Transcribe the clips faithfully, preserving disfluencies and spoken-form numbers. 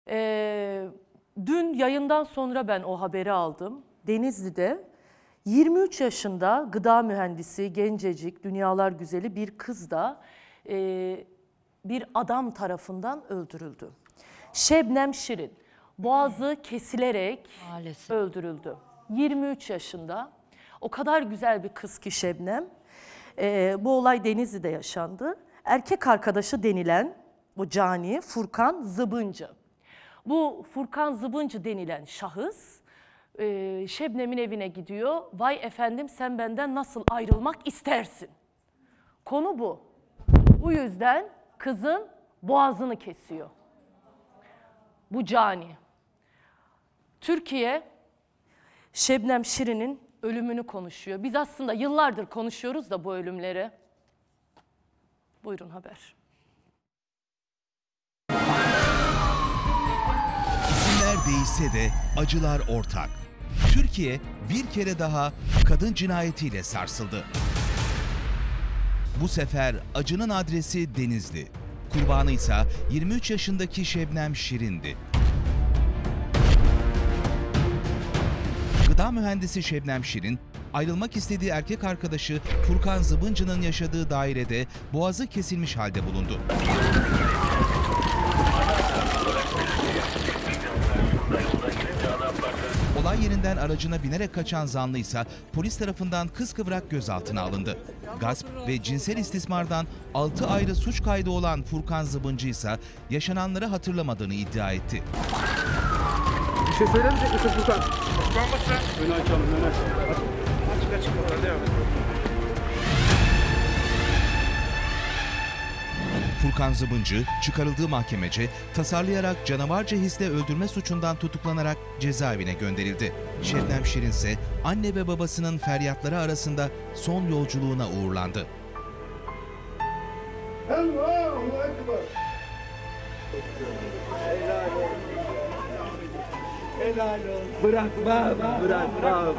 Ee, dün yayından sonra ben o haberi aldım. Denizli'de yirmi üç yaşında gıda mühendisi, gencecik, dünyalar güzeli bir kız da e, bir adam tarafından öldürüldü. Şebnem Şirin boğazı kesilerek Maalesef. öldürüldü. yirmi üç yaşında. O kadar güzel bir kız ki Şebnem. Ee, bu olay Denizli'de yaşandı. Erkek arkadaşı denilen o cani Furkan Zıbıncı. Bu Furkan Zıbıncı denilen şahıs e, Şebnem'in evine gidiyor. Vay efendim sen benden nasıl ayrılmak istersin? Konu bu. Bu yüzden kızın boğazını kesiyor. Bu cani. Türkiye Şebnem Şirin'in ölümünü konuşuyor. Biz aslında yıllardır konuşuyoruz da bu ölümleri. Buyurun haber. İsimler değişse de acılar ortak. Türkiye bir kere daha kadın cinayetiyle sarsıldı. Bu sefer acının adresi Denizli. Kurbanı ise yirmi üç yaşındaki Şebnem Şirin'di. Gıda mühendisi Şebnem Şirin, ayrılmak istediği erkek arkadaşı Furkan Zıbıncı'nın yaşadığı dairede boğazı kesilmiş halde bulundu. Olay yerinden aracına binerek kaçan zanlı ise polis tarafından kıskıvrak gözaltına alındı. Gasp ve cinsel istismardan altı ayrı suç kaydı olan Furkan Zıbıncı ise yaşananları hatırlamadığını iddia etti. Bir şey söylemeyecek misin Furkan? Furkan bak sen. Önü açalım, önü açalım. Açık açık kapılar, devam et. Furkan Zıbıncı çıkarıldığı mahkemece tasarlayarak canavarca hisle öldürme suçundan tutuklanarak cezaevine gönderildi. Şebnem Şirin ise anne ve babasının feryatları arasında son yolculuğuna uğurlandı. Allahu Ekber. Helal olsun. Helal olsun. Bırakma, bırakma.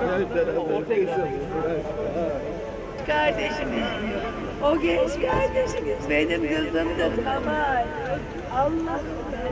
Kardeşimiz, o genç kardeşimiz benim kızımdır Kemal. Allah.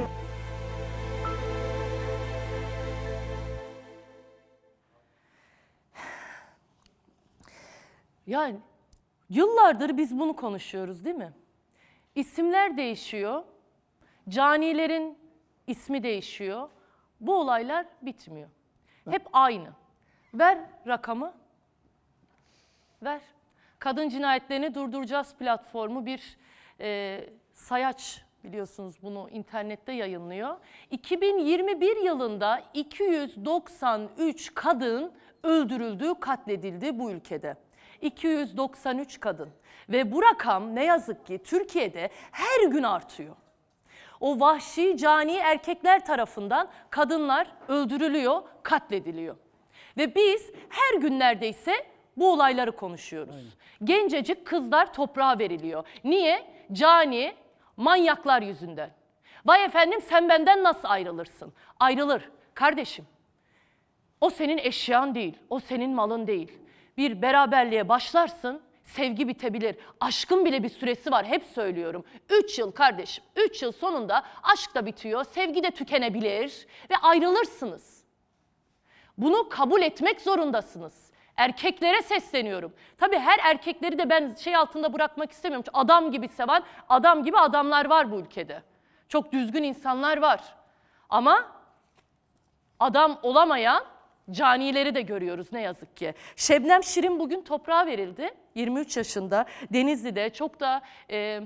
Yani yıllardır biz bunu konuşuyoruz değil mi? İsimler değişiyor, canilerin ismi değişiyor. Bu olaylar bitmiyor. Hep aynı. Ver rakamı. Ver. Kadın Cinayetlerini Durduracağız platformu bir e, sayaç, biliyorsunuz bunu internette yayınlıyor. iki bin yirmi bir yılında iki yüz doksan üç kadın öldürüldü, katledildi bu ülkede. iki yüz doksan üç kadın ve bu rakam ne yazık ki Türkiye'de her gün artıyor. O vahşi, cani erkekler tarafından kadınlar öldürülüyor, katlediliyor. Ve biz her gün neredeyse bu olayları konuşuyoruz. Aynen. Gencecik kızlar toprağa veriliyor. Niye? Cani, manyaklar yüzünden. Vay efendim sen benden nasıl ayrılırsın? Ayrılır. Kardeşim, o senin eşyan değil, o senin malın değil. Bir beraberliğe başlarsın, sevgi bitebilir. Aşkın bile bir süresi var, hep söylüyorum. Üç yıl kardeşim, üç yıl sonunda aşk da bitiyor, sevgi de tükenebilir ve ayrılırsınız. Bunu kabul etmek zorundasınız. Erkeklere sesleniyorum. Tabii her erkekleri de ben şey altında bırakmak istemiyorum. Çünkü adam gibi seven, adam gibi adamlar var bu ülkede. Çok düzgün insanlar var. Ama adam olamayan canileri de görüyoruz ne yazık ki. Şebnem Şirin bugün toprağa verildi. yirmi üç yaşında Denizli'de çok da e,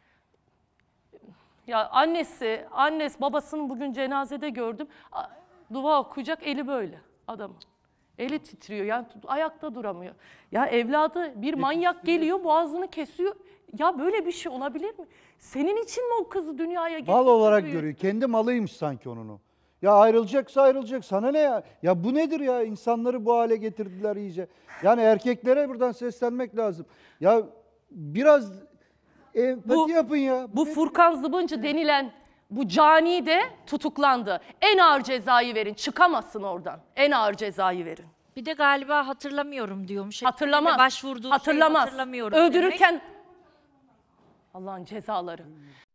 ya annesi, annesi babasının bugün cenazede gördüm. Dua okuyacak, eli böyle adamın. Eli titriyor, yani ayakta duramıyor. Ya evladı, bir manyak geliyor, boğazını kesiyor. Ya böyle bir şey olabilir mi? Senin için mi o kızı dünyaya getirdi? Mal olarak görüyor. Kendi malıymış sanki onun. Ya ayrılacaksa ayrılacak. Sana ne ya? Ya bu nedir ya? İnsanları bu hale getirdiler iyice. Yani erkeklere buradan seslenmek lazım. Ya biraz empati bu, yapın ya. Bu, bu Furkan Zıbıncı denilen bu cani de tutuklandı. En ağır cezayı verin. Çıkamasın oradan. En ağır cezayı verin. Bir de galiba hatırlamıyorum diyormuş. Hatırlamaz. Başvurduğu Hatırlamaz. Şey hatırlamıyorum Öldürürken demek. Allah'ın cezaları.